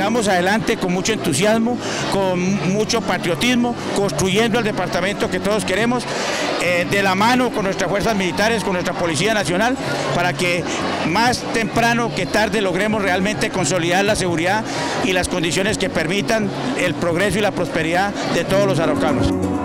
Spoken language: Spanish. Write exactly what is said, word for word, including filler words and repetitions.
sigamos adelante con mucho entusiasmo, con mucho patriotismo, construyendo el departamento que todos queremos, eh, de la mano con nuestras fuerzas militares, con nuestra Policía Nacional, para que más temprano que tarde logremos realmente consolidar la seguridad y las condiciones que permitan el progreso y la prosperidad de todos los araucanos.